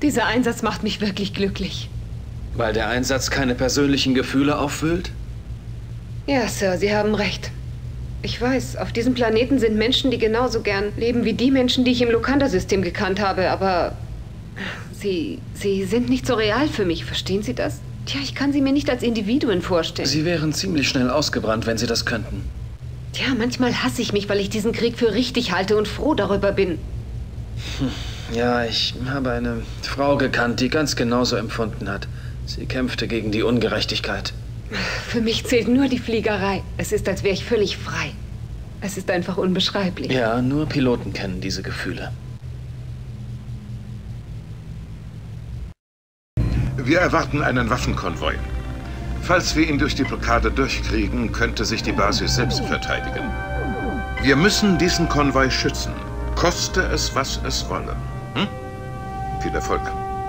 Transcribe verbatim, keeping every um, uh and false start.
Dieser Einsatz macht mich wirklich glücklich. Weil der Einsatz keine persönlichen Gefühle auffüllt? Ja, Sir, Sie haben recht. Ich weiß, auf diesem Planeten sind Menschen, die genauso gern leben wie die Menschen, die ich im Lukanda-System gekannt habe, aber sie, sie sind nicht so real für mich, verstehen Sie das? Tja, ich kann sie mir nicht als Individuen vorstellen. Sie wären ziemlich schnell ausgebrannt, wenn Sie das könnten. Tja, manchmal hasse ich mich, weil ich diesen Krieg für richtig halte und froh darüber bin. Hm. Ja, ich habe eine Frau gekannt, die ganz genauso empfunden hat. Sie kämpfte gegen die Ungerechtigkeit. Für mich zählt nur die Fliegerei. Es ist, als wäre ich völlig frei. Es ist einfach unbeschreiblich. Ja, nur Piloten kennen diese Gefühle. Wir erwarten einen Waffenkonvoi. Falls wir ihn durch die Blockade durchkriegen, könnte sich die Basis selbst verteidigen. Wir müssen diesen Konvoi schützen, koste es, was es wolle. Hm? Viel Erfolg.